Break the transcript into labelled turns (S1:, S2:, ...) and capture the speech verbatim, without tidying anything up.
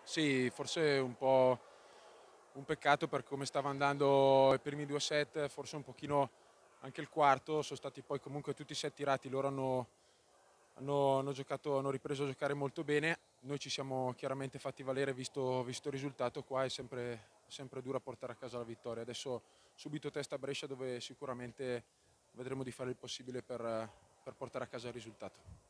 S1: Sì, forse un po' un peccato per come stava andando i primi due set, forse un pochino anche il quarto, sono stati poi comunque tutti i set tirati, loro hanno, hanno- hanno giocato, hanno ripreso a giocare molto bene, noi ci siamo chiaramente fatti valere visto, visto il risultato, qua è sempre, sempre dura portare a casa la vittoria, adesso subito testa a Brescia dove sicuramente vedremo di fare il possibile per per portare a casa il risultato.